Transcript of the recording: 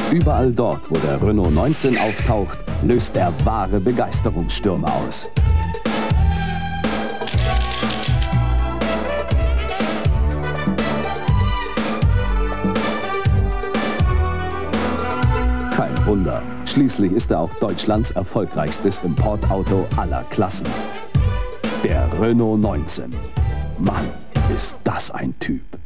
Überall dort, wo der Renault 19 auftaucht, löst er wahre Begeisterungsstürme aus. Kein Wunder, schließlich ist er auch Deutschlands erfolgreichstes Importauto aller Klassen. Der Renault 19. Mann, ist das ein Typ.